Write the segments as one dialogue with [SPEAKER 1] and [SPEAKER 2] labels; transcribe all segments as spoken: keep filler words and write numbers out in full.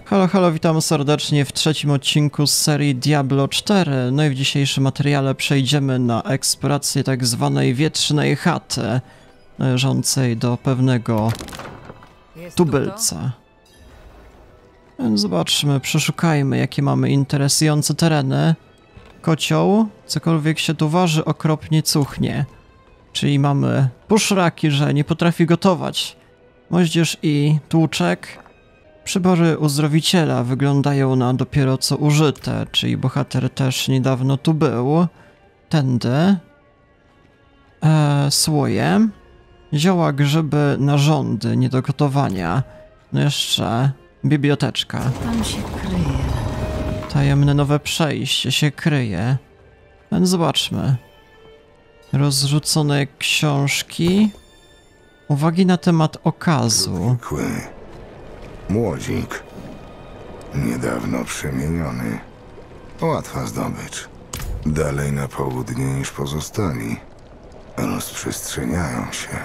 [SPEAKER 1] Halo, halo, witam serdecznie w trzecim odcinku z serii Diablo cztery. No i w dzisiejszym materiale przejdziemy na eksplorację tak zwanej wietrznej chaty, należącej do pewnego tubylca. Więc zobaczmy, przeszukajmy, jakie mamy interesujące tereny. Kocioł, cokolwiek się tu waży, okropnie cuchnie. Czyli mamy puszraki, że nie potrafi gotować. Moździerz i tłuczek. Przybory uzdrowiciela wyglądają na dopiero co użyte, czyli bohater też niedawno tu był. Tędy. Eee, słoje. Zioła, grzyby, narządy, nie do gotowania. No jeszcze biblioteczka.
[SPEAKER 2] Tam się kryje.
[SPEAKER 1] Tajemne nowe przejście się kryje. Więc zobaczmy. Rozrzucone książki. Uwagi na temat okazu.
[SPEAKER 3] Młodzik. Niedawno przemieniony. Łatwa zdobycz. Dalej na południe niż pozostali. Rozprzestrzeniają się.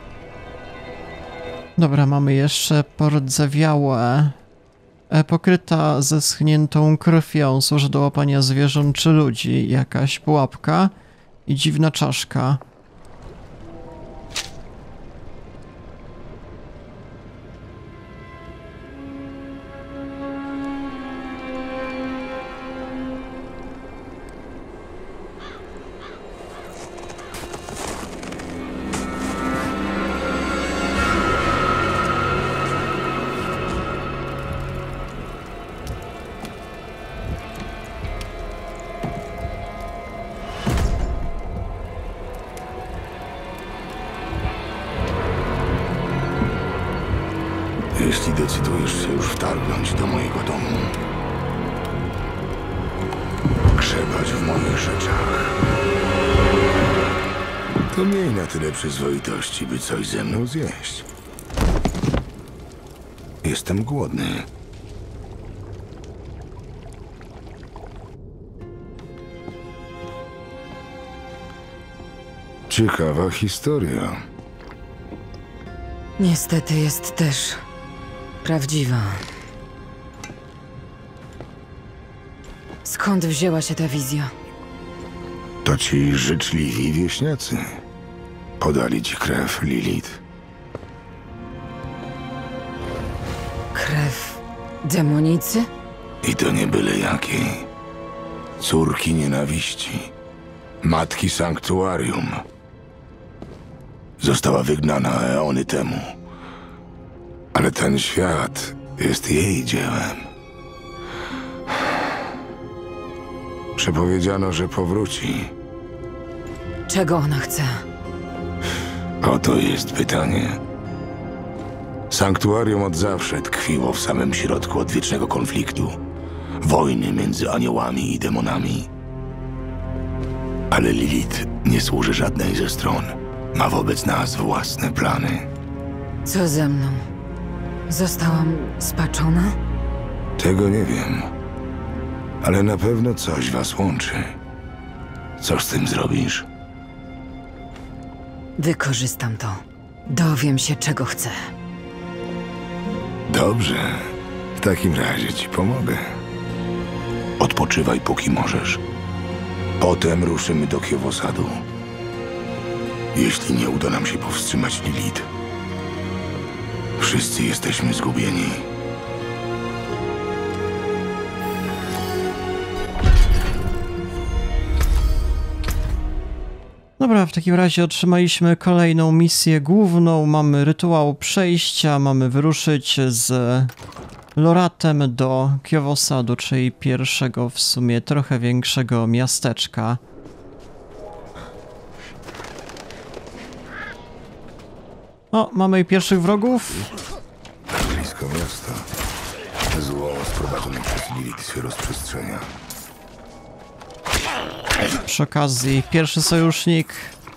[SPEAKER 1] Dobra, mamy jeszcze pordzewiałe. E, pokryta zeschniętą krwią. Służy do łapania zwierząt czy ludzi. Jakaś pułapka. I dziwna czaszka.
[SPEAKER 3] Jeśli decydujesz się już wtargnąć do mojego domu, grzebać w moich rzeczach, to miej na tyle przyzwoitości, by coś ze mną zjeść. Jestem głodny. Ciekawa historia.
[SPEAKER 2] Niestety jest też prawdziwa. Skąd wzięła się ta wizja?
[SPEAKER 3] To ci życzliwi wieśniacy. Podali ci krew, Lilith.
[SPEAKER 2] Krew demonicy?
[SPEAKER 3] I to nie byle jakiej. Córki nienawiści. Matki sanktuarium. Została wygnana eony temu. Ale ten świat jest jej dziełem. Przepowiedziano, że powróci.
[SPEAKER 2] Czego ona chce?
[SPEAKER 3] Oto jest pytanie. Sanktuarium od zawsze tkwiło w samym środku odwiecznego konfliktu. Wojny między aniołami i demonami. Ale Lilith nie służy żadnej ze stron. Ma wobec nas własne plany.
[SPEAKER 2] Co ze mną? Zostałam spaczona?
[SPEAKER 3] Tego nie wiem. Ale na pewno coś was łączy. Co z tym zrobisz?
[SPEAKER 2] Wykorzystam to. Dowiem się, czego chcę.
[SPEAKER 3] Dobrze. W takim razie ci pomogę. Odpoczywaj, póki możesz. Potem ruszymy do Kiowosadu. Jeśli nie uda nam się powstrzymać Lilith, wszyscy jesteśmy zgubieni.
[SPEAKER 1] Dobra, w takim razie otrzymaliśmy kolejną misję główną. Mamy rytuał przejścia, mamy wyruszyć z Loratem do Kiowosadu, czyli pierwszego w sumie trochę większego miasteczka. O, mamy i pierwszych wrogów.
[SPEAKER 3] Blisko miasta. Zło sprowadzone przez Lilith się rozprzestrzenia.
[SPEAKER 1] Przy okazji pierwszy sojusznik.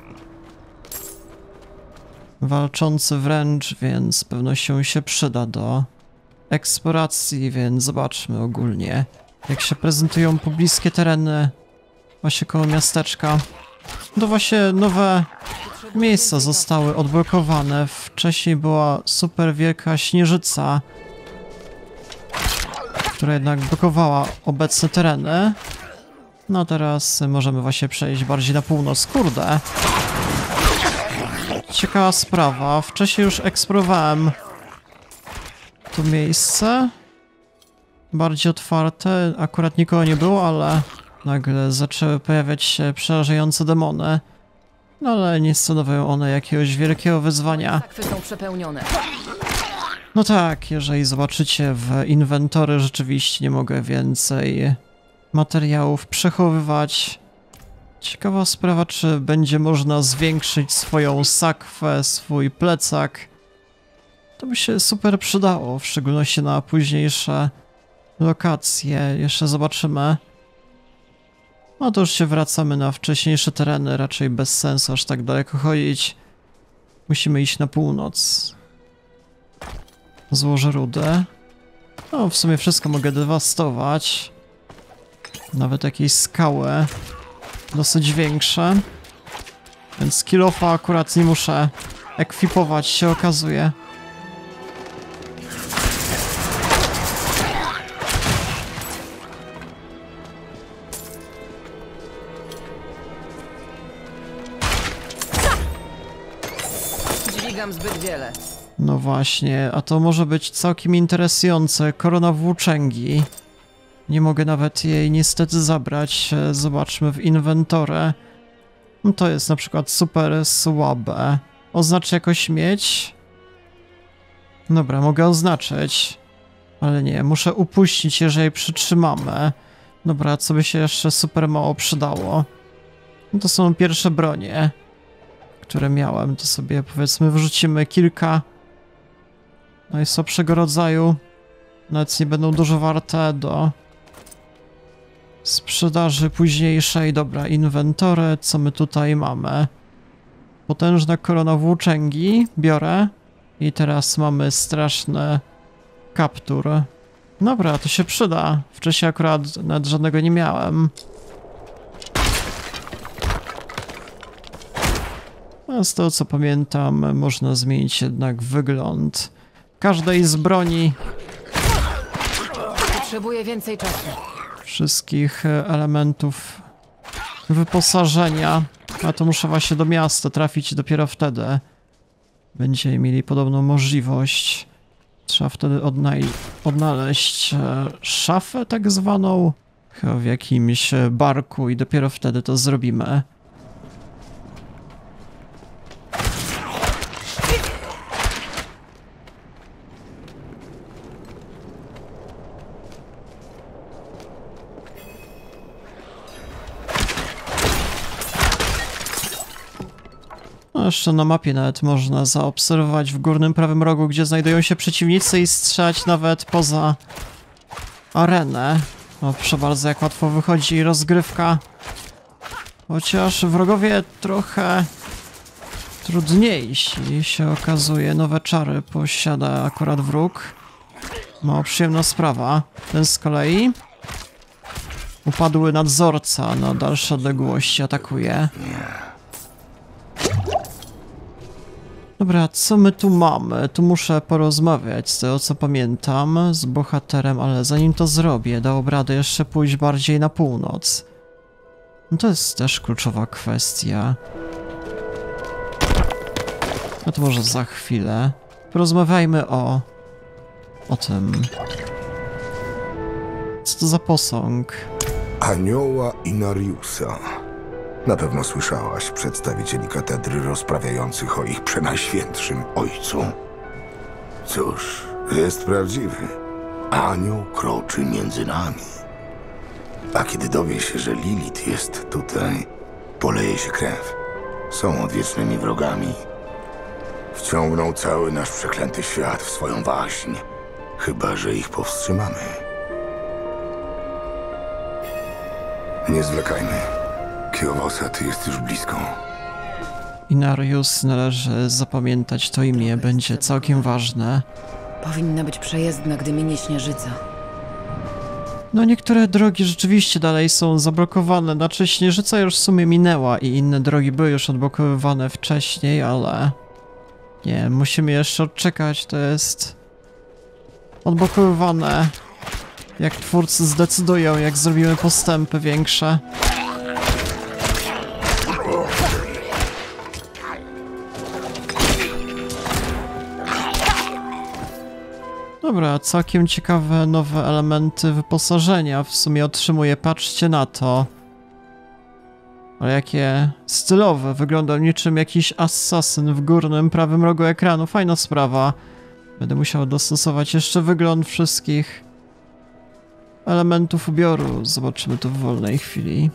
[SPEAKER 1] Walczący wręcz, więc z pewnością się przyda do eksploracji, więc zobaczmy ogólnie, jak się prezentują pobliskie tereny właśnie koło miasteczka. To właśnie nowe miejsca zostały odblokowane. Wcześniej była super wielka śnieżyca. która jednak blokowała obecne tereny. No teraz możemy właśnie przejść bardziej na północ. Kurde. Ciekawa sprawa. Wcześniej już eksplorowałem to miejsce. Bardziej otwarte. Akurat nikogo nie było, ale nagle zaczęły pojawiać się przerażające demony. No ale nie stanowią one jakiegoś wielkiego wyzwania.
[SPEAKER 2] Sakwy są przepełnione.
[SPEAKER 1] No tak, jeżeli zobaczycie w inwentory, rzeczywiście nie mogę więcej materiałów przechowywać. Ciekawa sprawa, czy będzie można zwiększyć swoją sakwę, swój plecak. To by się super przydało, w szczególności na późniejsze lokacje. Jeszcze zobaczymy. No to już się wracamy na wcześniejsze tereny, raczej bez sensu aż tak daleko chodzić. Musimy iść na północ. Złożę rudę. No, w sumie wszystko mogę dewastować. Nawet jakieś skały. Dosyć większe. Więc kilofa akurat nie muszę ekwipować, się okazuje.
[SPEAKER 2] Dźwigam zbyt wiele.
[SPEAKER 1] No właśnie, a to może być całkiem interesujące. Korona włóczęgi. Nie mogę nawet jej niestety zabrać. Zobaczmy w inwentorze. No to jest na przykład super słabe. Oznacz jakoś mieć? Dobra, mogę oznaczyć. Ale nie, muszę upuścić, jeżeli przytrzymamy. Dobra, co by się jeszcze super mało przydało? No to są pierwsze bronie, które miałem. To sobie powiedzmy wrzucimy kilka najsłabszego rodzaju. Nawet nie będą dużo warte do sprzedaży późniejszej. Dobra, inwentory. Co my tutaj mamy? Potężna korona włóczęgi. Biorę. I teraz mamy straszny kaptur. Dobra, to się przyda. Wcześniej akurat nawet żadnego nie miałem. A z tego co pamiętam, można zmienić jednak wygląd każdej z broni.
[SPEAKER 2] Potrzebuję więcej czasu.
[SPEAKER 1] Wszystkich elementów wyposażenia. A to muszę właśnie do miasta trafić i dopiero wtedy będziemy mieli podobną możliwość. Trzeba wtedy odnaj- odnaleźć e, szafę tak zwaną chyba w jakimś barku i dopiero wtedy to zrobimy. Jeszcze na mapie nawet można zaobserwować w górnym prawym rogu, gdzie znajdują się przeciwnicy i strzelać nawet poza arenę. O, proszę bardzo, jak łatwo wychodzi rozgrywka. Chociaż wrogowie trochę trudniejsi się okazuje. Nowe czary posiada akurat wróg. Mało przyjemna sprawa. Ten z kolei upadły nadzorca na dalsze odległości atakuje. Dobra, co my tu mamy? Tu muszę porozmawiać z tego co pamiętam z bohaterem, ale zanim to zrobię, dałoby radę jeszcze pójść bardziej na północ. No to jest też kluczowa kwestia. No to może za chwilę. Porozmawiajmy o... o tym. Co to za posąg?
[SPEAKER 3] Anioła Inariusa. Na pewno słyszałaś przedstawicieli katedry rozprawiających o ich przenajświętszym ojcu. Cóż, jest prawdziwy. Anioł kroczy między nami. A kiedy dowie się, że Lilith jest tutaj, poleje się krew. Są odwiecznymi wrogami. Wciągną cały nasz przeklęty świat w swoją waśń. Chyba że ich powstrzymamy. Nie zwlekajmy. Kiowosa, ty jest już blisko.
[SPEAKER 1] Inarius, należy zapamiętać to imię, będzie całkiem ważne.
[SPEAKER 2] Powinna być przejezdna, gdy minie śnieżyca.
[SPEAKER 1] No niektóre drogi rzeczywiście dalej są zablokowane, znaczy śnieżyca już w sumie minęła i inne drogi były już odblokowywane wcześniej, ale... Nie, musimy jeszcze odczekać, to jest... odblokowywane Jak twórcy zdecydują, jak zrobimy postępy większe. Dobra, całkiem ciekawe nowe elementy wyposażenia w sumie otrzymuję, patrzcie na to. Ale jakie stylowe, wygląda niczym jakiś asasyn w górnym prawym rogu ekranu, fajna sprawa. Będę musiał dostosować jeszcze wygląd wszystkich elementów ubioru, zobaczymy to w wolnej chwili.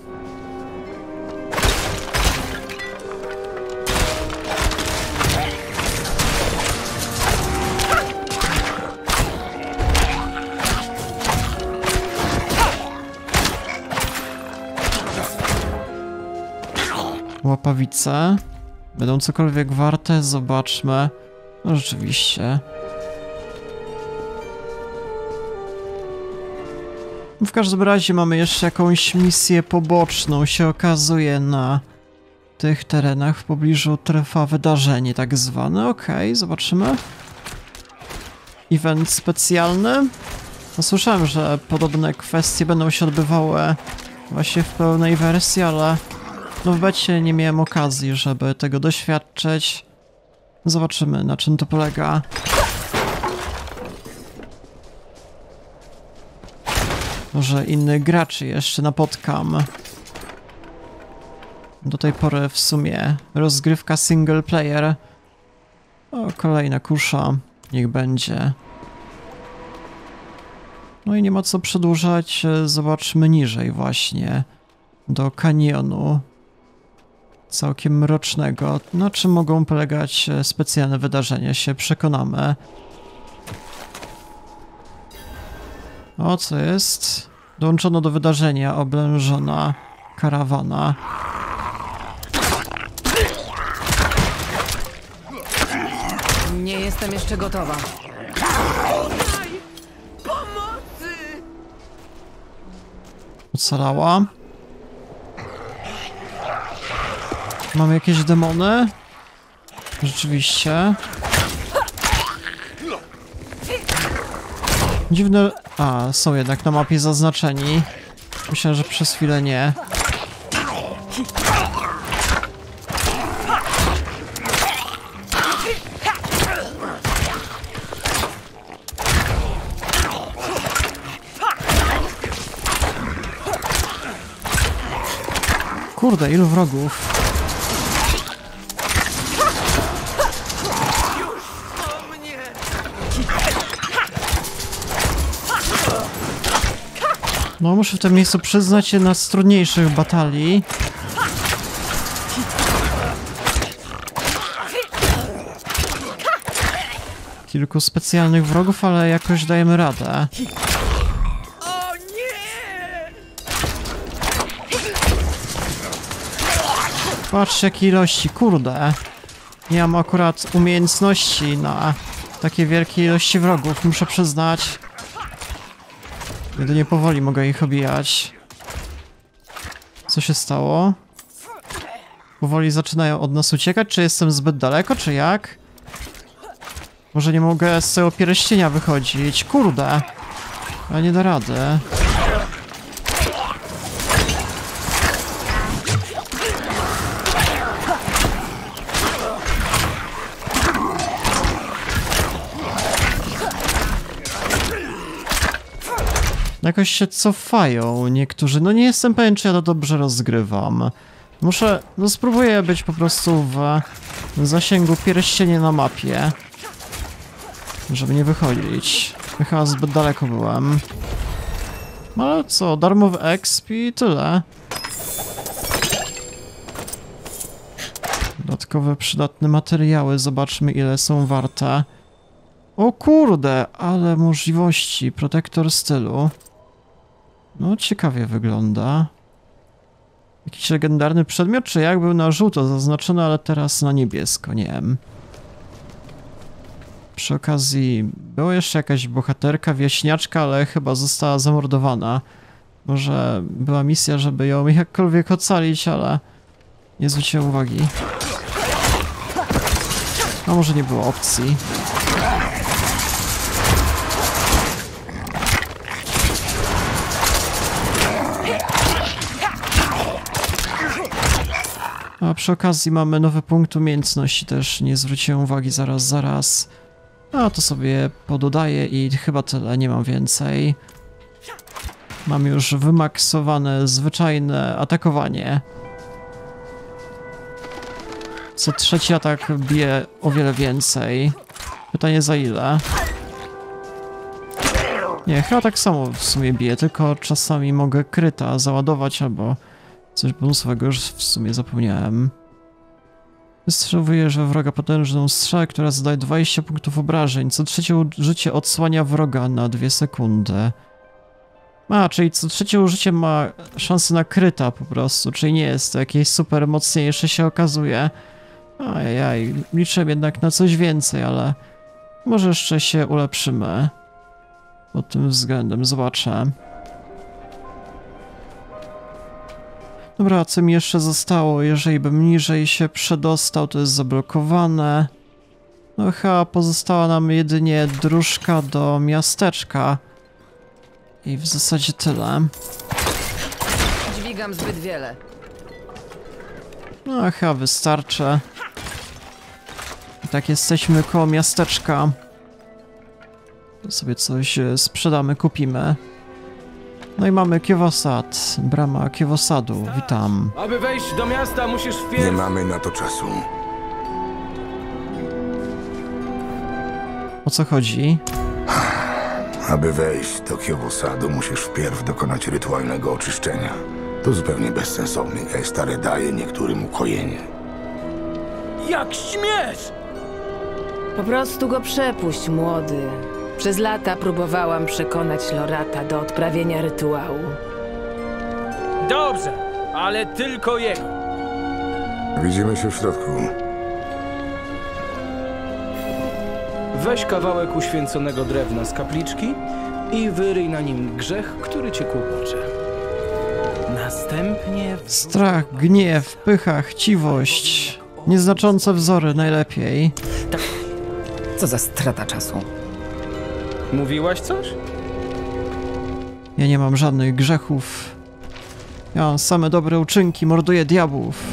[SPEAKER 1] Łapawice. Będą cokolwiek warte? Zobaczmy. No rzeczywiście. W każdym razie mamy jeszcze jakąś misję poboczną, się okazuje, na tych terenach w pobliżu trwa wydarzenie tak zwane. Okej, okay, zobaczymy. Event specjalny. No, słyszałem, że podobne kwestie będą się odbywały właśnie w pełnej wersji, ale no w becie nie miałem okazji, żeby tego doświadczyć. Zobaczymy, na czym to polega. Może innych graczy jeszcze napotkam. Do tej pory w sumie rozgrywka single player. O, kolejna kusza. Niech będzie. No i nie ma co przedłużać. Zobaczmy niżej właśnie. Do kanionu. Całkiem mrocznego. Na czym mogą polegać specjalne wydarzenia, się przekonamy. O, co jest? Dołączono do wydarzenia oblężona karawana.
[SPEAKER 2] Nie jestem jeszcze gotowa.
[SPEAKER 1] Ocalała. Mamy jakieś demony? Rzeczywiście. Dziwne... A, są jednak na mapie zaznaczeni. Myślę, że przez chwilę nie. Kurde, ilu wrogów. No, muszę w tym miejscu przyznać się, na z trudniejszych batalii. Kilku specjalnych wrogów, ale jakoś dajemy radę.
[SPEAKER 2] O nie!
[SPEAKER 1] Patrzcie, jakie ilości, kurde. Nie mam akurat umiejętności na takie wielkie ilości wrogów, muszę przyznać. Jedynie powoli mogę ich obijać. Co się stało? Powoli zaczynają od nas uciekać, czy jestem zbyt daleko, czy jak? Może nie mogę z tego pierścienia wychodzić, kurde. Ale nie da rady. Jakoś się cofają niektórzy. No nie jestem pewien, czy ja to dobrze rozgrywam. Muszę... No spróbuję być po prostu w zasięgu pierścienia na mapie. Żeby nie wychodzić. Ja chyba zbyt daleko byłem. Ale co, darmowy exp i tyle. Dodatkowe przydatne materiały. Zobaczmy, ile są warte. O kurde, ale możliwości. Protektor stylu. No, ciekawie wygląda. Jakiś legendarny przedmiot, czy jak? Był na żółto zaznaczony, ale teraz na niebiesko, nie wiem. Przy okazji, była jeszcze jakaś bohaterka, wieśniaczka, ale chyba została zamordowana. Może była misja, żeby ją jakkolwiek ocalić, ale nie zwróciłem uwagi. A może nie było opcji. A przy okazji mamy nowy punkt umiejętności, też nie zwróciłem uwagi zaraz, zaraz. A to sobie pododaję i chyba tyle, nie mam więcej. Mam już wymaksowane zwyczajne atakowanie. Co trzeci atak bije o wiele więcej. Pytanie za ile? Nie, chyba tak samo w sumie bije, tylko czasami mogę kryta załadować albo coś bonusowego, już w sumie zapomniałem. Wystrzałujesz we wroga potężną strzałę, która zadaje dwadzieścia punktów obrażeń. Co trzecie użycie odsłania wroga na dwie sekundy. A, czyli co trzecie użycie ma szansę na kryta po prostu, czyli nie jest to jakieś super mocniejsze, się okazuje. Ajajaj, liczę jednak na coś więcej, ale może jeszcze się ulepszymy pod tym względem, zobaczę. Dobra, co mi jeszcze zostało? Jeżeli bym niżej się przedostał, to jest zablokowane. No chyba pozostała nam jedynie dróżka do miasteczka. I w zasadzie tyle.
[SPEAKER 2] Dźwigam zbyt wiele.
[SPEAKER 1] No chyba wystarczy. I tak jesteśmy koło miasteczka. To sobie coś sprzedamy, kupimy. No i mamy Kiewosad, brama Kiewosadu, witam.
[SPEAKER 4] Aby wejść do miasta, musisz wpierw...
[SPEAKER 3] Nie mamy na to czasu.
[SPEAKER 1] O co chodzi?
[SPEAKER 3] Aby wejść do Kiewosadu, musisz wpierw dokonać rytualnego oczyszczenia. To zupełnie bezsensowne, jak stare daje niektórym ukojenie.
[SPEAKER 4] Jak śmiesz!
[SPEAKER 5] Po prostu go przepuść, młody. Przez lata próbowałam przekonać Lorata do odprawienia rytuału.
[SPEAKER 4] Dobrze, ale tylko jego.
[SPEAKER 3] Widzimy się w środku.
[SPEAKER 4] Weź kawałek uświęconego drewna z kapliczki i wyryj na nim grzech, który cię kłopocze. Następnie...
[SPEAKER 1] Strach, gniew, pycha, chciwość. Nieznaczące wzory najlepiej.
[SPEAKER 2] Co za strata czasu.
[SPEAKER 4] Mówiłaś coś?
[SPEAKER 1] Ja nie mam żadnych grzechów. Ja mam same dobre uczynki, morduję diabłów.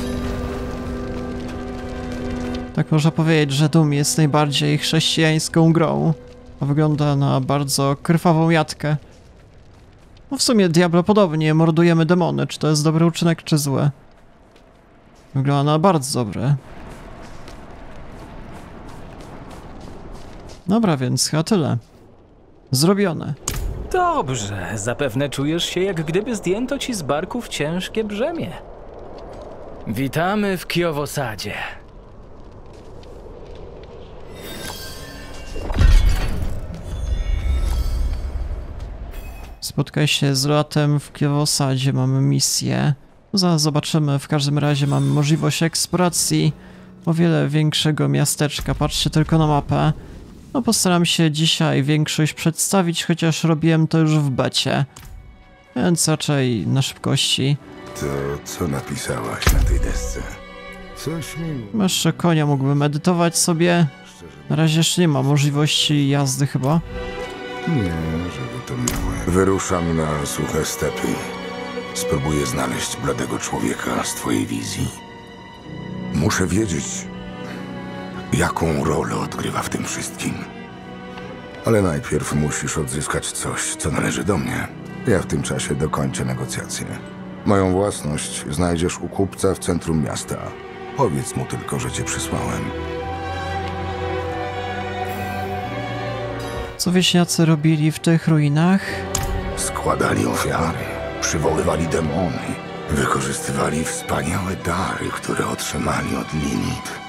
[SPEAKER 1] Tak można powiedzieć, że Doom jest najbardziej chrześcijańską grą. A wygląda na bardzo krwawą jatkę. No w sumie Diablo podobnie, mordujemy demony. Czy to jest dobry uczynek, czy zły? Wygląda na bardzo dobry. Dobra, więc chyba tyle. Zrobione.
[SPEAKER 4] Dobrze, zapewne czujesz się, jak gdyby zdjęto ci z barków ciężkie brzemię. Witamy w Kiowosadzie.
[SPEAKER 1] Spotkaj się z Loratem w Kiowosadzie, mamy misję. Zaraz zobaczymy, w każdym razie mamy możliwość eksploracji o wiele większego miasteczka. Patrzcie tylko na mapę. No postaram się dzisiaj większość przedstawić, chociaż robiłem to już w becie. Więc raczej na szybkości.
[SPEAKER 3] To co napisałaś na tej desce? Coś mi...
[SPEAKER 1] Jeszcze konia mógłbym edytować sobie. Na razie jeszcze nie ma możliwości jazdy chyba.
[SPEAKER 3] Nie, żeby to miałem. Wyruszam na suche stepy. Spróbuję znaleźć bladego człowieka z twojej wizji. Muszę wiedzieć, jaką rolę odgrywa w tym wszystkim. Ale najpierw musisz odzyskać coś, co należy do mnie. Ja w tym czasie dokończę negocjacje. Moją własność znajdziesz u kupca w centrum miasta. Powiedz mu tylko, że cię przysłałem.
[SPEAKER 1] Co wieśniacy robili w tych ruinach?
[SPEAKER 3] Składali ofiary, przywoływali demony, wykorzystywali wspaniałe dary, które otrzymali od Lilith.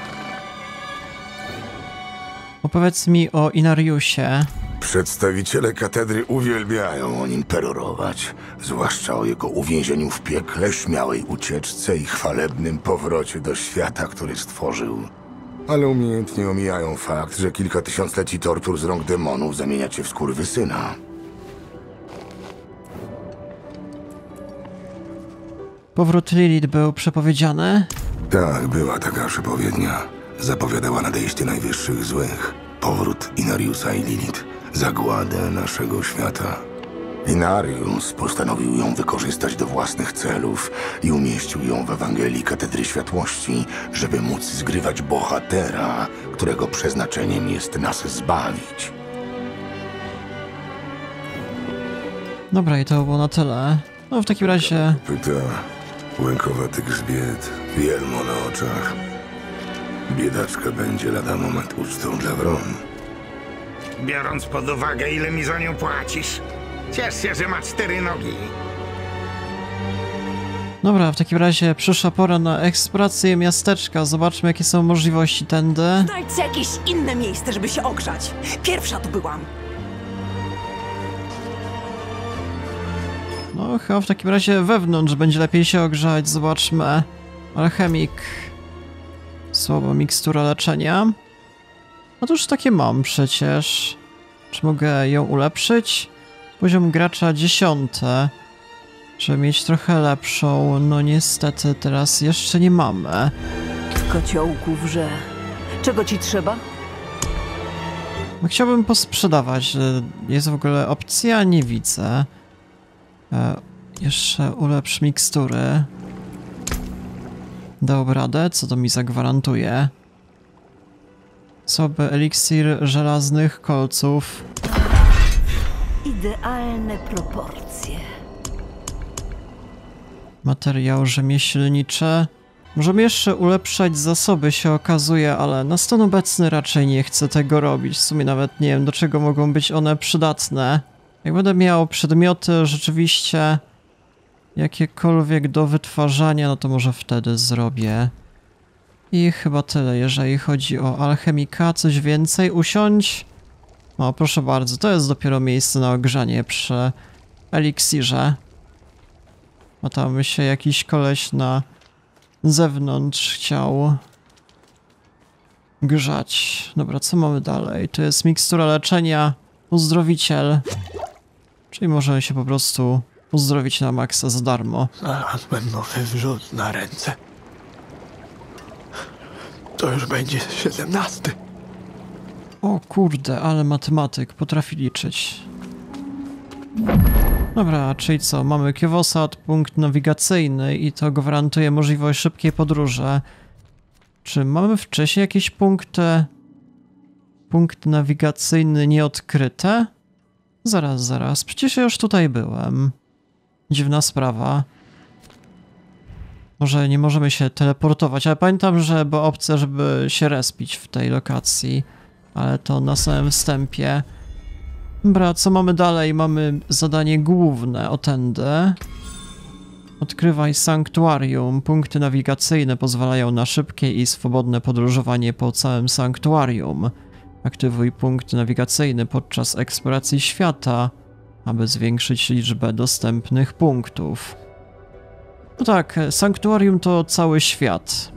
[SPEAKER 1] Opowiedz mi o Inariusie.
[SPEAKER 3] Przedstawiciele katedry uwielbiają o nim perorować, zwłaszcza o jego uwięzieniu w piekle, śmiałej ucieczce i chwalebnym powrocie do świata, który stworzył. Ale umiejętnie omijają fakt, że kilka tysiącleci tortur z rąk demonów zamienia cię w skurwysyna.
[SPEAKER 1] Powrót Lilith był przepowiedziany?
[SPEAKER 3] Tak, była taka przepowiednia. Zapowiadała nadejście najwyższych złych. Powrót Inariusa i Lilith. Zagładę naszego świata. Inarius postanowił ją wykorzystać do własnych celów i umieścił ją w Ewangelii Katedry Światłości, żeby móc zgrywać bohatera, którego przeznaczeniem jest nas zbawić.
[SPEAKER 1] Dobra, i to było na tyle. No w takim razie...
[SPEAKER 3] Pyta, łękowaty grzbiet, wielmo na oczach. Biedaczka będzie lada moment ucztą dla wron.
[SPEAKER 6] Biorąc pod uwagę, ile mi za nią płacisz, ciesz się, że ma cztery nogi.
[SPEAKER 1] Dobra, w takim razie przyszła pora na eksplorację miasteczka. Zobaczmy, jakie są możliwości tędy.
[SPEAKER 7] Znajdźcie jakieś inne miejsce, żeby się ogrzać. Pierwsza tu byłam.
[SPEAKER 1] No, chyba w takim razie wewnątrz będzie lepiej się ogrzać. Zobaczmy. Alchemik. Słaba mikstura leczenia. Otóż takie mam przecież. Czy mogę ją ulepszyć? Poziom gracza dziesiąty. Żeby mieć trochę lepszą. No niestety teraz jeszcze nie mamy.
[SPEAKER 7] Kociołku wrze. Czego ci trzeba?
[SPEAKER 1] No, chciałbym posprzedawać. Jest w ogóle opcja? Nie widzę. E, jeszcze ulepsz mikstury. Dał radę? Co to mi zagwarantuje? Słaby eliksir żelaznych kolców.
[SPEAKER 7] Idealne proporcje.
[SPEAKER 1] Materiał rzemieślniczy. Możemy jeszcze ulepszać zasoby, się okazuje, ale na stan obecny raczej nie chcę tego robić. W sumie nawet nie wiem, do czego mogą być one przydatne. Jak będę miał przedmioty rzeczywiście jakiekolwiek do wytwarzania, no to może wtedy zrobię. I chyba tyle, jeżeli chodzi o alchemika. Coś więcej? Usiądź. O, proszę bardzo, to jest dopiero miejsce na ogrzanie przy eliksirze. A tam się jakiś koleś na zewnątrz chciał grzać. Dobra, co mamy dalej? To jest mikstura leczenia, uzdrowiciel. Czyli możemy się po prostu uzdrowić na maksa za darmo.
[SPEAKER 8] Znalazłem nowy wrzód na ręce. To już będzie siedemnasty.
[SPEAKER 1] O kurde, ale matematyk potrafi liczyć. Dobra, czyli co? Mamy Kiewosat, punkt nawigacyjny i to gwarantuje możliwość szybkiej podróży. Czy mamy wcześniej jakieś punkty? Punkt nawigacyjny nieodkryte? Zaraz, zaraz, przecież ja już tutaj byłem. Dziwna sprawa. Może nie możemy się teleportować, ale pamiętam, że była opcja, żeby się respić w tej lokacji. Ale to na samym wstępie. Dobra, co mamy dalej? Mamy zadanie główne, o tędy. Odkrywaj sanktuarium. Punkty nawigacyjne pozwalają na szybkie i swobodne podróżowanie po całym sanktuarium. Aktywuj punkt nawigacyjny podczas eksploracji świata, aby zwiększyć liczbę dostępnych punktów. No tak, sanktuarium to cały świat.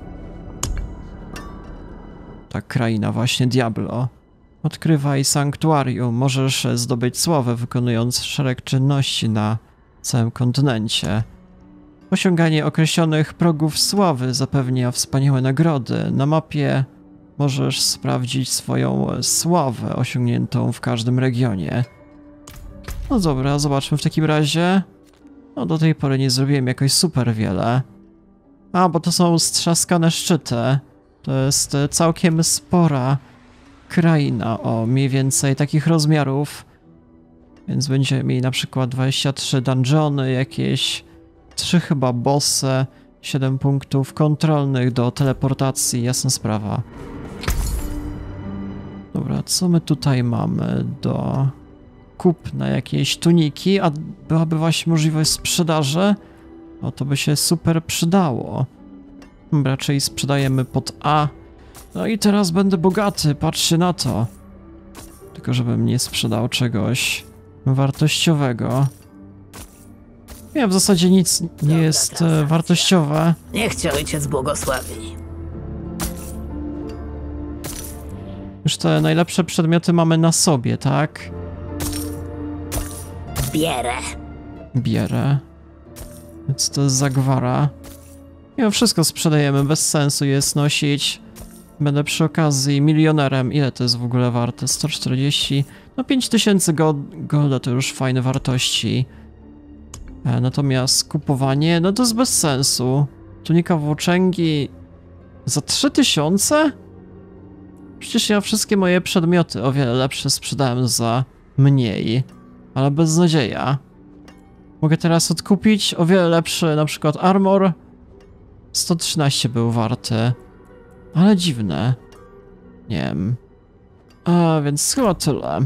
[SPEAKER 1] Ta kraina właśnie Diablo. Odkrywaj sanktuarium. Możesz zdobyć sławę, wykonując szereg czynności na całym kontynencie. Osiąganie określonych progów sławy zapewnia wspaniałe nagrody. Na mapie możesz sprawdzić swoją sławę osiągniętą w każdym regionie. No dobra, zobaczmy w takim razie. No do tej pory nie zrobiłem jakoś super wiele. A, bo to są strzaskane szczyty. To jest całkiem spora kraina o mniej więcej takich rozmiarów. Więc będziemy mieli na przykład dwadzieścia trzy dungeony, jakieś trzy chyba bossy, siedem punktów kontrolnych do teleportacji, jasna sprawa. Dobra, co my tutaj mamy do kupna? Jakieś tuniki, a byłaby właśnie możliwość sprzedaży? No to by się super przydało. Raczej sprzedajemy pod A. No i teraz będę bogaty, patrzcie na to. Tylko żebym nie sprzedał czegoś wartościowego. Nie, w zasadzie nic nie jest e, wartościowe.
[SPEAKER 7] Niech cię ojciec błogosławi.
[SPEAKER 1] Już te najlepsze przedmioty mamy na sobie, tak?
[SPEAKER 7] Bierę.
[SPEAKER 1] Bierę. Więc to jest zagwara. Nie, wszystko sprzedajemy, bez sensu jest nosić. Będę przy okazji milionerem. Ile to jest w ogóle warte? sto czterdzieści No pięć tysięcy go golda to już fajne wartości. E, natomiast kupowanie, no to jest bez sensu. Tunika włóczęgi za trzy tysiące? Przecież ja wszystkie moje przedmioty o wiele lepsze sprzedałem za mniej. Ale beznadzieja. Mogę teraz odkupić o wiele lepszy, na przykład armor. sto trzynaście był warty. Ale dziwne. Nie wiem. A więc chyba tyle.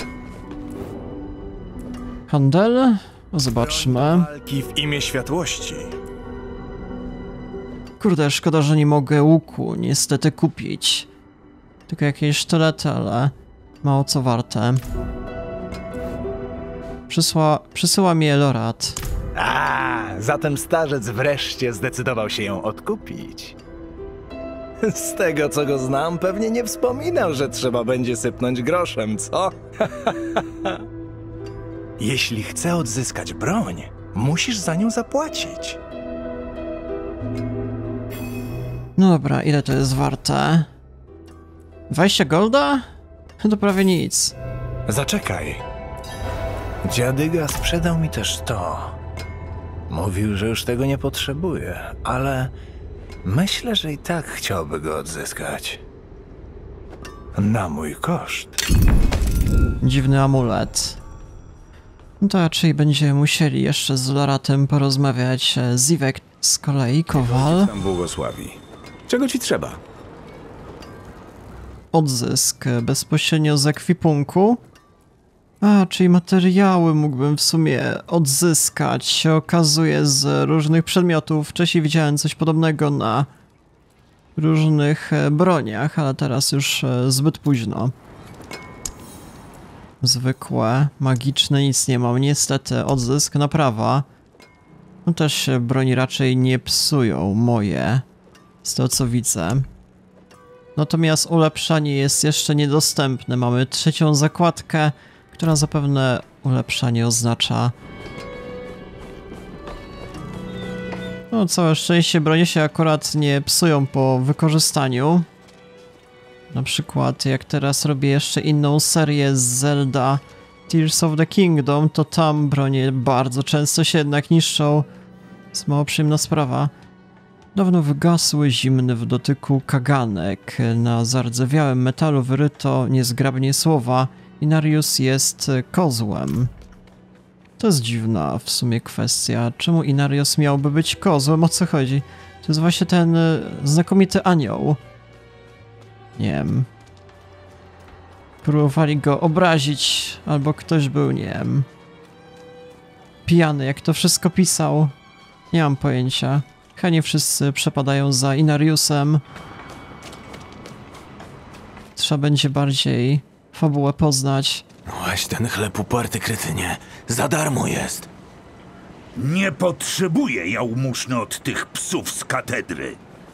[SPEAKER 1] Handel? Zobaczmy.
[SPEAKER 9] Walki w imię światłości.
[SPEAKER 1] Kurde, szkoda, że nie mogę łuku niestety kupić. Tylko jakieś sztylety, ale mało co warte. Przysła, przysyła mi Lorat.
[SPEAKER 9] A, zatem starzec wreszcie zdecydował się ją odkupić. Z tego, co go znam, pewnie nie wspominał, że trzeba będzie sypnąć groszem, co? Jeśli chce odzyskać broń, musisz za nią zapłacić.
[SPEAKER 1] No dobra, ile to jest warte? dwadzieścia golda? To prawie nic.
[SPEAKER 9] Zaczekaj. Dziadyga sprzedał mi też to. Mówił, że już tego nie potrzebuje, ale myślę, że i tak chciałby go odzyskać. Na mój koszt.
[SPEAKER 1] Dziwny amulet. No to raczej będziemy musieli jeszcze z Loratem porozmawiać. Zivek z kolei, Kowal.
[SPEAKER 10] Tam błogosławi. Czego ci trzeba?
[SPEAKER 1] Odzysk bezpośrednio z ekwipunku. A, czyli materiały mógłbym w sumie odzyskać. Się okazuje z różnych przedmiotów. Wcześniej widziałem coś podobnego na różnych broniach, ale teraz już zbyt późno. Zwykłe, magiczne nic nie mam. Niestety odzysk, naprawa. No też się broni raczej nie psują moje. Z tego co widzę. Natomiast ulepszanie jest jeszcze niedostępne. Mamy trzecią zakładkę, która zapewne ulepszanie oznacza. No całe szczęście bronie się akurat nie psują po wykorzystaniu. Na przykład jak teraz robię jeszcze inną serię z Zelda Tears of the Kingdom, to tam bronie bardzo często się jednak niszczą. Jest mało przyjemna sprawa. Dawno wygasły zimny w dotyku kaganek. Na zardzewiałym metalu wyryto niezgrabnie słowa: Inarius jest kozłem. To jest dziwna w sumie kwestia. Czemu Inarius miałby być kozłem? O co chodzi? To jest właśnie ten znakomity anioł. Nie wiem. Próbowali go obrazić, albo ktoś był, nie wiem, pijany, jak to wszystko pisał. Nie mam pojęcia. Chyba nie wszyscy przepadają za Inariusem. Trzeba będzie bardziej fabułę poznać.
[SPEAKER 10] Właśnie ten chleb uparty, kretynie. Za darmo jest.
[SPEAKER 6] Nie potrzebuję jałmużny od tych psów z katedry.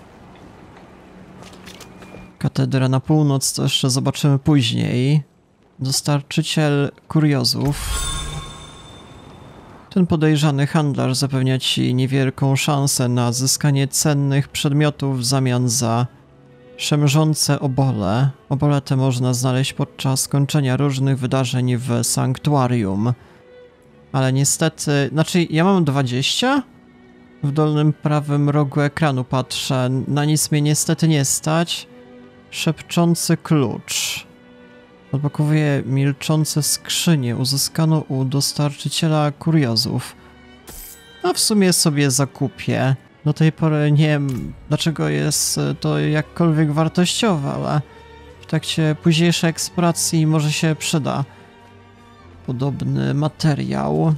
[SPEAKER 1] Katedra na północ to jeszcze zobaczymy później. Dostarczyciel kuriozów. Ten podejrzany handlarz zapewnia ci niewielką szansę na zyskanie cennych przedmiotów w zamian za szemrzące obole. Obole te można znaleźć podczas skończenia różnych wydarzeń w sanktuarium. Ale niestety... Znaczy, ja mam dwadzieścia? W dolnym prawym rogu ekranu patrzę. Na nic mnie niestety nie stać. Szepczący klucz. Odblokowuje milczące skrzynie. Uzyskano u dostarczyciela kuriozów. A w sumie sobie zakupię. Do tej pory nie wiem, dlaczego jest to jakkolwiek wartościowe, ale w trakcie późniejszej eksploracji może się przyda podobny materiał.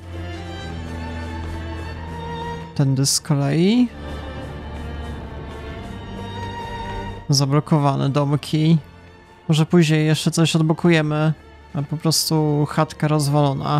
[SPEAKER 1] Tędy z kolei. Zablokowane domki. Może później jeszcze coś odblokujemy, a po prostu chatka rozwalona.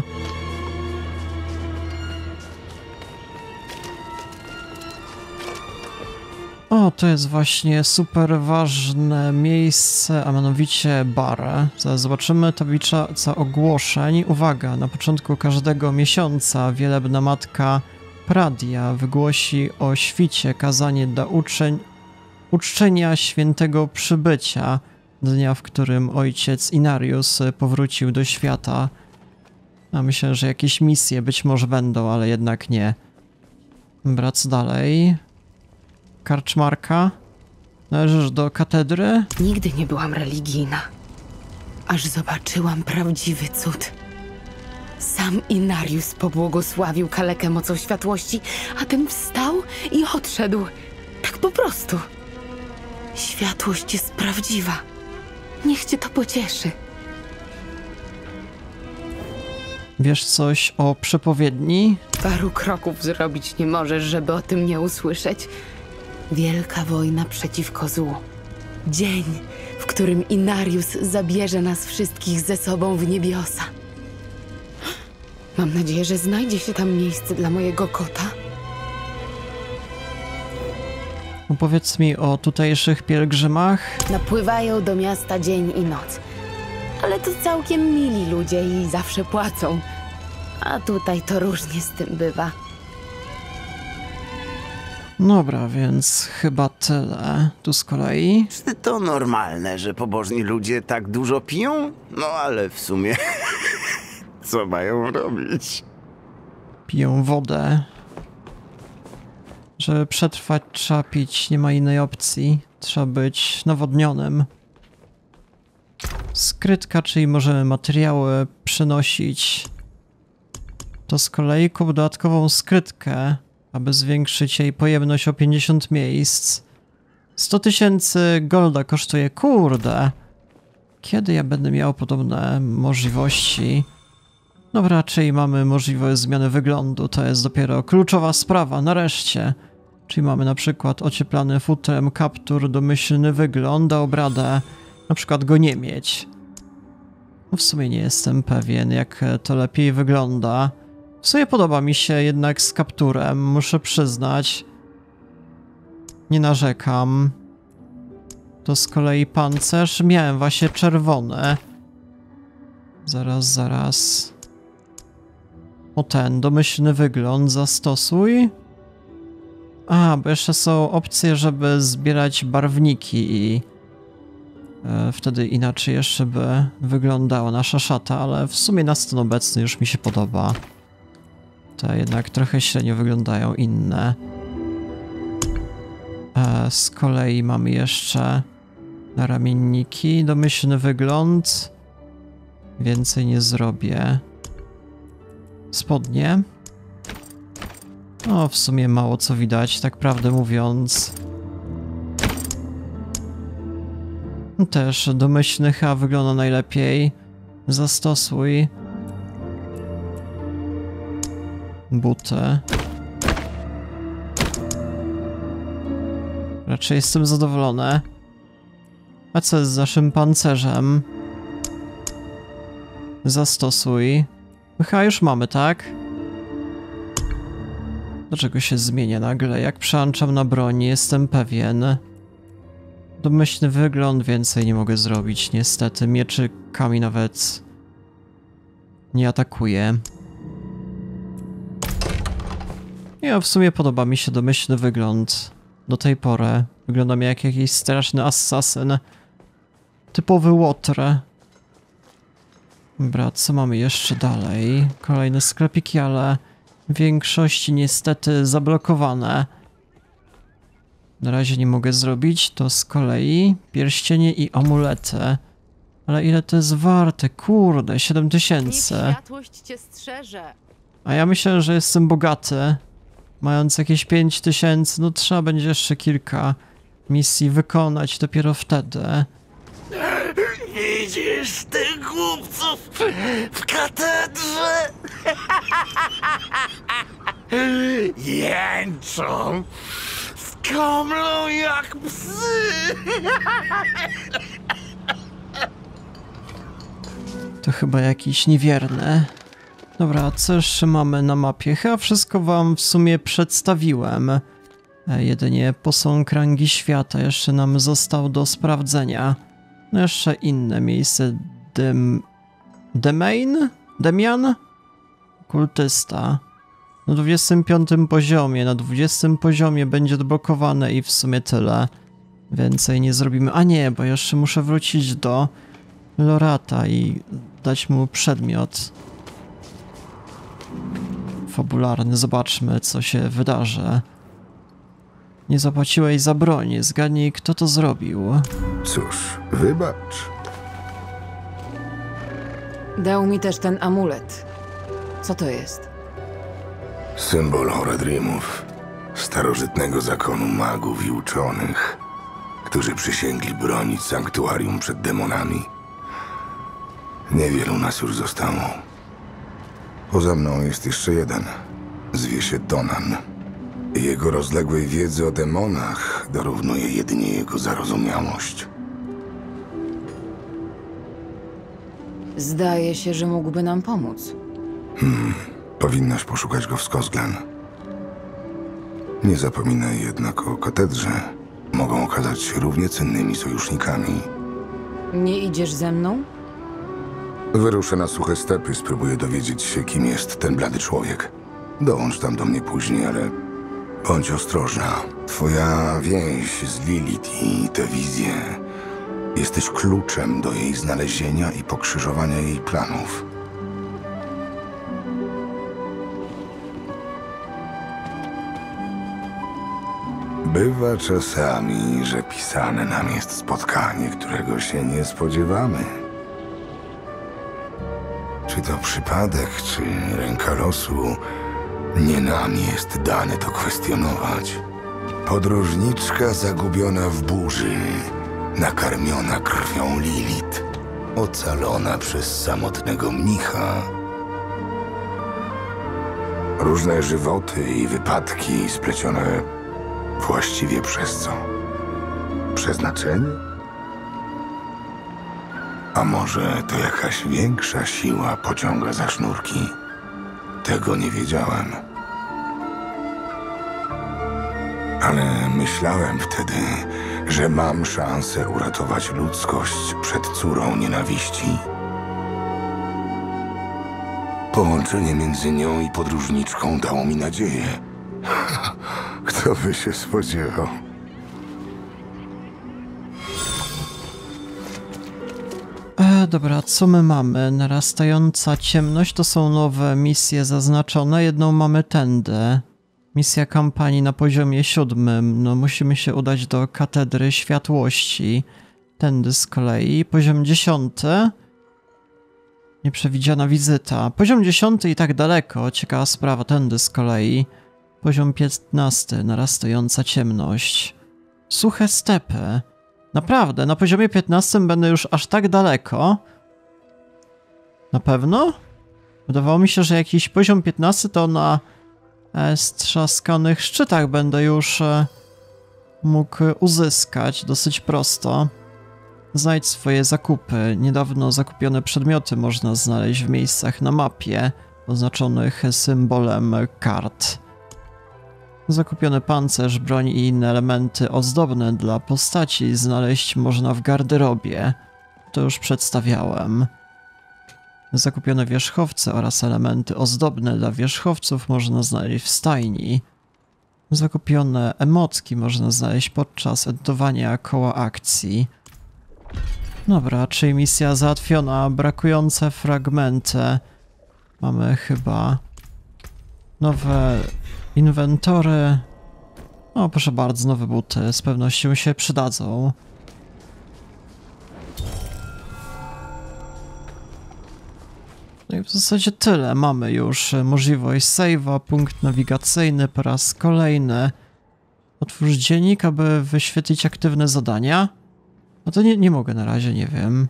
[SPEAKER 1] O, to jest właśnie super ważne miejsce, a mianowicie bar. Zaraz zobaczymy tablica ogłoszeń. Uwaga, na początku każdego miesiąca wielebna matka Pradia wygłosi o świcie kazanie dla uczeń, uczczenia świętego przybycia. dnia, w którym ojciec Inarius powrócił do świata. A myślę, że jakieś misje być może będą, ale jednak nie. Dobra, co dalej? Karczmarka? Należysz do katedry?
[SPEAKER 5] Nigdy nie byłam religijna. Aż zobaczyłam prawdziwy cud. Sam Inarius pobłogosławił kalekę mocą światłości, a ten wstał i odszedł. Tak po prostu. Światłość jest prawdziwa. Niech cię to pocieszy.
[SPEAKER 1] Wiesz coś o przepowiedni?
[SPEAKER 5] Paru kroków zrobić nie możesz, żeby o tym nie usłyszeć. Wielka wojna przeciwko złu. Dzień, w którym Inarius zabierze nas wszystkich ze sobą w niebiosa. Mam nadzieję, że znajdzie się tam miejsce dla mojego kota.
[SPEAKER 1] Opowiedz mi o tutejszych pielgrzymach.
[SPEAKER 5] Napływają do miasta dzień i noc. Ale to całkiem mili ludzie i zawsze płacą. A tutaj to różnie z tym bywa.
[SPEAKER 1] Dobra, więc chyba tyle. Tu z kolei.
[SPEAKER 11] Czy to normalne, że pobożni ludzie tak dużo piją? No ale w sumie co mają robić?
[SPEAKER 1] Piją wodę. Żeby przetrwać, trzeba pić, nie ma innej opcji. Trzeba być nawodnionym. Skrytka, czyli możemy materiały przenosić. To z kolei kup dodatkową skrytkę, aby zwiększyć jej pojemność o pięćdziesiąt miejsc. sto tysięcy golda kosztuje, kurde. Kiedy ja będę miał podobne możliwości? No raczej mamy możliwość zmiany wyglądu, to jest dopiero kluczowa sprawa, nareszcie. Czyli mamy na przykład ocieplany futrem kaptur, domyślny wygląd, a obradę na przykład go nie mieć. No w sumie nie jestem pewien, jak to lepiej wygląda. W sumie podoba mi się jednak z kapturem, muszę przyznać. Nie narzekam. To z kolei pancerz. Miałem właśnie czerwone. Zaraz, zaraz. O ten, domyślny wygląd zastosuj. A, bo jeszcze są opcje, żeby zbierać barwniki i e, wtedy inaczej jeszcze by wyglądała nasza szata, ale w sumie na stan obecny już mi się podoba. Te jednak trochę średnio wyglądają inne. E, z kolei mamy jeszcze naramienniki, domyślny wygląd. Więcej nie zrobię. Spodnie. No, w sumie mało co widać, tak prawdę mówiąc. Też domyślny chyba wygląda najlepiej. Zastosuj. Buty. Raczej jestem zadowolony. A co jest z naszym pancerzem? Zastosuj. Chyba już mamy, tak? Dlaczego się zmienia nagle? Jak przełączam na broń, jestem pewien. Domyślny wygląd, więcej nie mogę zrobić, niestety. Mieczykami nawet nie atakuję. Ja w sumie podoba mi się domyślny wygląd. Do tej pory wyglądam jak jakiś straszny asasyn. Typowy łotr. Dobra, co mamy jeszcze dalej? Kolejne sklepiki, ale w większości niestety zablokowane. Na razie nie mogę zrobić, to z kolei pierścienie i amulety. Ale ile to jest warte? Kurde, siedem tysięcy.
[SPEAKER 5] Światłość cię strzeże.
[SPEAKER 1] A ja myślę, że jestem bogaty. Mając jakieś pięć tysięcy, no trzeba będzie jeszcze kilka misji wykonać dopiero wtedy.
[SPEAKER 11] Widzisz tych głupców w katedrze? Jęczą, skomlą jak psy.
[SPEAKER 1] To chyba jakiś niewierny. Dobra, co jeszcze mamy na mapie? Chyba wszystko wam w sumie przedstawiłem. E, jedynie posąg rangi świata jeszcze nam został do sprawdzenia. No jeszcze inne miejsce. Dem... Demain? Demian? Kultysta. Na dwudziestym piątym poziomie. Na dwudziestym poziomie będzie odblokowane i w sumie tyle. Więcej nie zrobimy. A nie, bo jeszcze muszę wrócić do Lorata i dać mu przedmiot fabularny. Zobaczmy, co się wydarzy. Nie zapłaciłeś za broń. Zgadnij, kto to zrobił.
[SPEAKER 3] Cóż, wybacz.
[SPEAKER 5] Dał mi też ten amulet. Co to jest?
[SPEAKER 3] Symbol Horadrimów, starożytnego zakonu magów i uczonych, którzy przysięgli bronić sanktuarium przed demonami. Niewielu nas już zostało. Poza mną jest jeszcze jeden. Zwie się Donan. Jego rozległej wiedzy o demonach dorównuje jedynie jego zarozumiałość.
[SPEAKER 5] Zdaje się, że mógłby nam pomóc.
[SPEAKER 3] Hmm, powinnaś poszukać go w Skosglen. Nie zapominaj jednak o katedrze. Mogą okazać się równie cennymi sojusznikami.
[SPEAKER 5] Nie idziesz ze mną?
[SPEAKER 3] Wyruszę na suche stepy, spróbuję dowiedzieć się, kim jest ten blady człowiek. Dołącz tam do mnie później, ale bądź ostrożna. Twoja więź z Lilith i te wizje. Jesteś kluczem do jej znalezienia i pokrzyżowania jej planów. Bywa czasami, że pisane nam jest spotkanie, którego się nie spodziewamy. Czy to przypadek, czy ręka losu, nie nam jest dane to kwestionować. Podróżniczka zagubiona w burzy, nakarmiona krwią Lilith, ocalona przez samotnego mnicha. Różne żywoty i wypadki splecione właściwie przez co? Przeznaczenie? A może to jakaś większa siła pociąga za sznurki? Tego nie wiedziałem. Ale myślałem wtedy, że mam szansę uratować ludzkość przed córą nienawiści. Połączenie między nią i podróżniczką dało mi nadzieję. Kto by się spodziewał?
[SPEAKER 1] E, dobra, co my mamy? Narastająca ciemność to są nowe misje zaznaczone. Jedną mamy tędy. Misja kampanii na poziomie siódmym. No musimy się udać do Katedry Światłości. Tędy z kolei. Poziom dziesiąty. Nieprzewidziana wizyta. Poziom dziesiąty i tak daleko. Ciekawa sprawa. Tędy z kolei. Poziom piętnasty. Narastająca ciemność. Suche stepy. Naprawdę, na poziomie piętnastym będę już aż tak daleko. Na pewno? Wydawało mi się, że jakiś poziom piętnasty to na e, strzaskanych szczytach będę już e, mógł uzyskać dosyć prosto. Znajdź swoje zakupy. Niedawno zakupione przedmioty można znaleźć w miejscach na mapie oznaczonych symbolem kart. Zakupiony pancerz, broń i inne elementy ozdobne dla postaci znaleźć można w garderobie. To już przedstawiałem. Zakupione wierzchowce oraz elementy ozdobne dla wierzchowców można znaleźć w stajni. Zakupione emotki można znaleźć podczas edytowania koła akcji. Dobra, czyli misja załatwiona. Brakujące fragmenty. Mamy chyba nowe inwentory. O, proszę bardzo, nowe buty. Z pewnością się przydadzą. No i w zasadzie tyle. Mamy już możliwość save'a, punkt nawigacyjny po raz kolejny. Otwórz dziennik, aby wyświetlić aktywne zadania. No to nie, nie mogę na razie, nie wiem.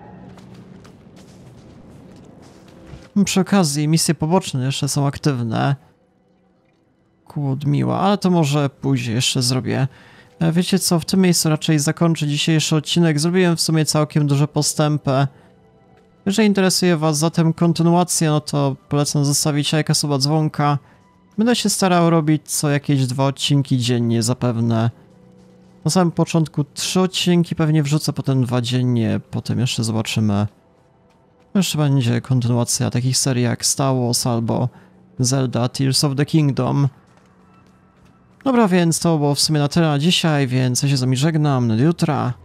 [SPEAKER 1] Przy okazji misje poboczne jeszcze są aktywne. Kłód miła, ale to może później jeszcze zrobię. Wiecie co, w tym miejscu raczej zakończę dzisiejszy odcinek. Zrobiłem w sumie całkiem duże postępy. Jeżeli interesuje was zatem kontynuacja, no to polecam zostawić lajka, suba, dzwonka. Będę się starał robić co jakieś dwa odcinki dziennie zapewne. Na samym początku trzy odcinki pewnie wrzucę, potem dwa dziennie, potem jeszcze zobaczymy. Jeszcze będzie kontynuacja takich serii jak Star Wars albo Zelda Tears of the Kingdom. Dobra, więc to było w sumie na tyle na dzisiaj, więc ja się z wami żegnam. Do jutra.